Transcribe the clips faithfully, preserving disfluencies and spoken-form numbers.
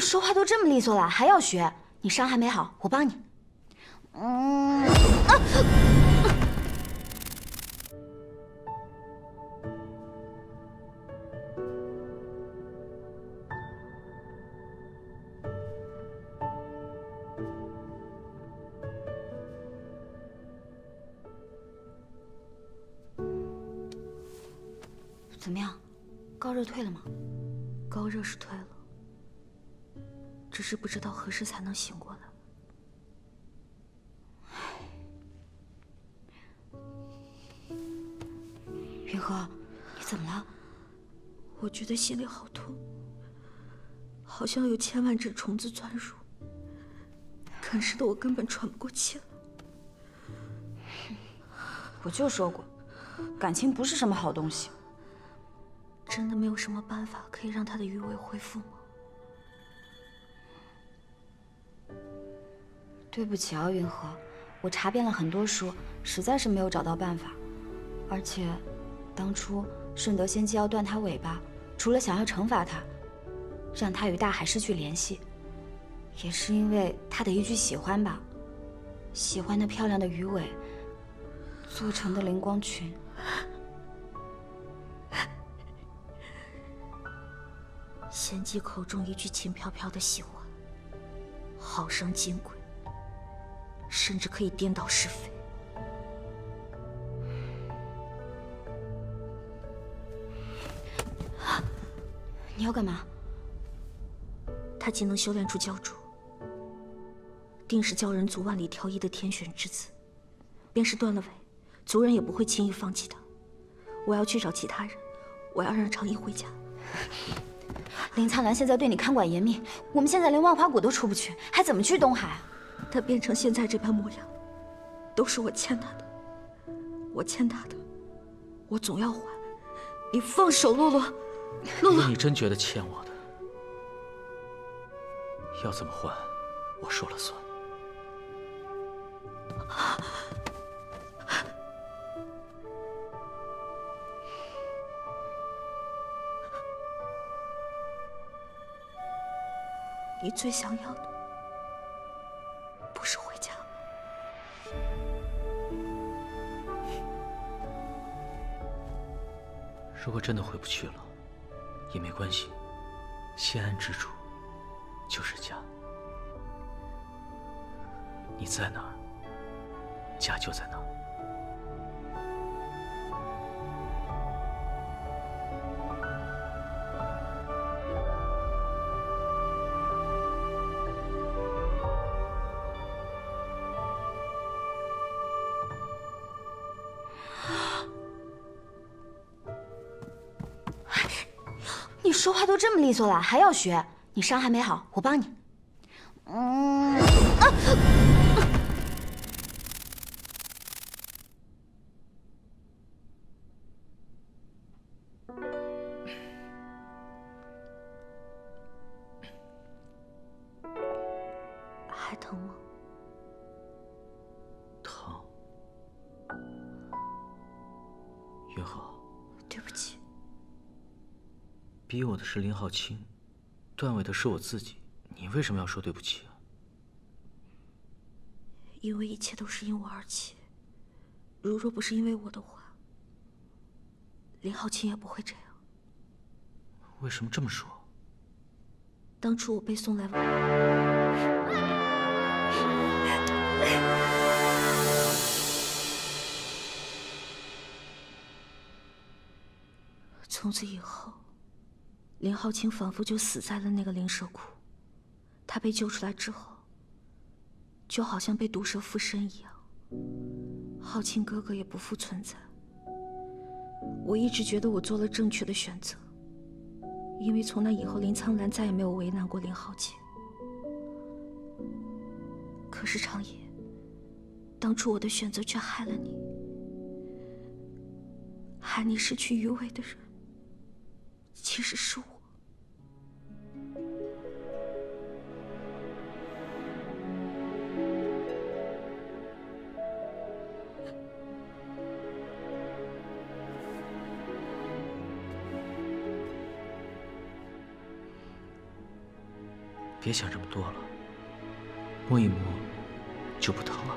说话都这么利索了，还要学？你伤还没好，我帮你。嗯啊！怎么样，高热退了吗？ 高热是退了，只是不知道何时才能醒过来。 云禾，你怎么了？ 我觉得心里好痛，好像有千万只虫子钻入，啃食的我根本喘不过气来。 我就说过，感情不是什么好东西。 真的没有什么办法可以让他的余味恢复吗？ 对不起啊，云禾，我查遍了很多书，实在是没有找到办法。而且，当初顺德仙姬要断他尾巴，除了想要惩罚他，让他与大海失去联系，也是因为他的一句喜欢吧。喜欢那漂亮的鱼尾做成的灵光裙。 仙姬口中一句轻飘飘的喜欢，好生金贵，甚至可以颠倒是非。 你要干嘛？ 他既能修炼出教主，定是教人族万里挑一的天选之子。便是断了尾，族人也不会轻易放弃他。我要去找其他人，我要让长衣回家。 林苍兰现在对你看管严密，我们现在连万花谷都出不去，还怎么去东海？ 他变成现在这般模样，都是我欠他的。我欠他的，我总要还。你放手，洛洛，洛洛。 如果你真觉得欠我的，要怎么还，我说了算。 你最想要的，不是回家吗？ 如果真的回不去了，也没关系，心安之处就是家。你在哪儿，家就在哪儿。 你说话都这么利索了，还要学？你伤还没好，我帮你。嗯啊！ 还疼吗？ 疼。云禾， 对不起。 逼我的是林浩清，断尾的是我自己，你为什么要说对不起啊？ 因为一切都是因我而起，如若不是因为我的话，林浩清也不会这样。 为什么这么说？ 当初我被送来，从此以后，林浩清仿佛就死在了那个灵蛇窟。他被救出来之后，就好像被毒蛇附身一样，浩清哥哥也不复存在。我一直觉得我做了正确的选择，因为从那以后，林苍兰再也没有为难过林浩清。可是长野，当初我的选择却害了你，害你失去余尾的人，其实是我。 别想这么多了，摸一摸就不疼了。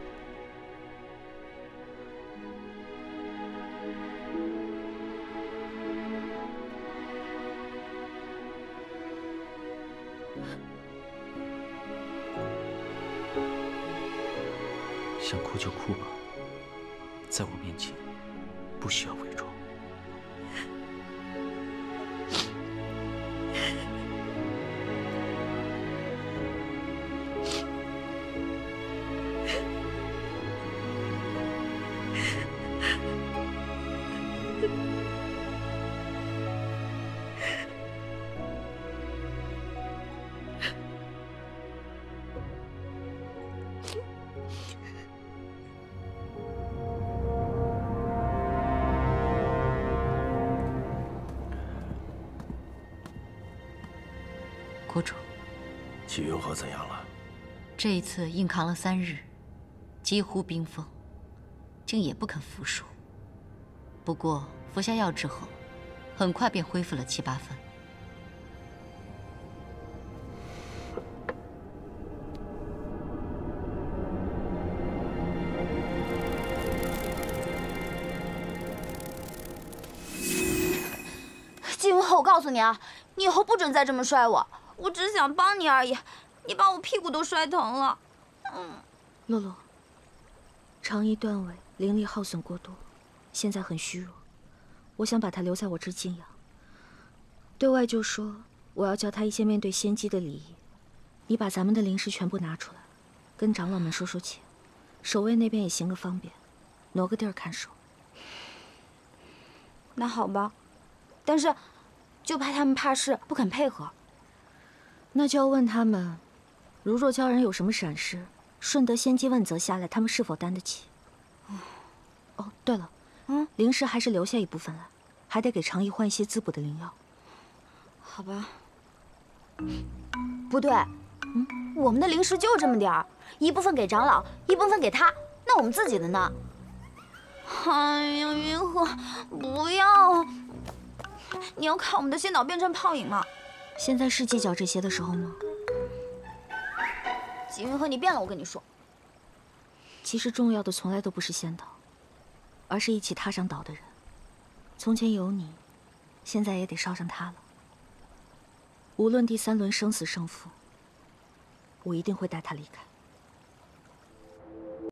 想哭就哭吧，在我面前不需要伪装。 国主， 齐云鹤怎样了？ 这一次硬扛了三日，几乎冰封，竟也不肯服输。不过服下药之后，很快便恢复了七八分。 季云鹤，我告诉你啊，你以后不准再这么摔我。 我只想帮你而已，你把我屁股都摔疼了。嗯， 洛洛，长衣断尾，灵力耗损过多，现在很虚弱。我想把他留在我这静养。对外就说我要教他一些面对仙姬的礼仪。你把咱们的灵石全部拿出来，跟长老们说说情。守卫那边也行个方便，挪个地儿看守。 那好吧，但是就怕他们怕事不肯配合。 那就要问他们，如若鲛人有什么闪失，顺德仙姬问责下来，他们是否担得起？哦，对了，嗯，灵石还是留下一部分来，还得给长衣换一些滋补的灵药。 好吧。不对，嗯，我们的灵石就这么点儿，一部分给长老，一部分给他，那我们自己的呢？哎呀，云鹤，不要！你要看我们的仙岛变成泡影吗？ 现在是计较这些的时候吗？ 季云鹤，你变了，我跟你说。 其实重要的从来都不是仙岛，而是一起踏上岛的人。从前有你，现在也得捎上他了。无论第三轮生死胜负，我一定会带他离开。